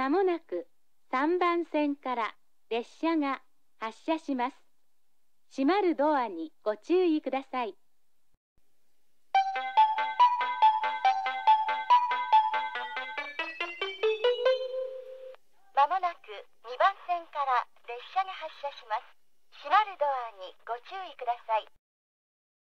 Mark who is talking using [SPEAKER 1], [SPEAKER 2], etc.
[SPEAKER 1] まもなく3番線から列車が発車します。閉まるドアにご注意ください。
[SPEAKER 2] まもなく2番線から列車が発車します。閉まるドアにご注意ください。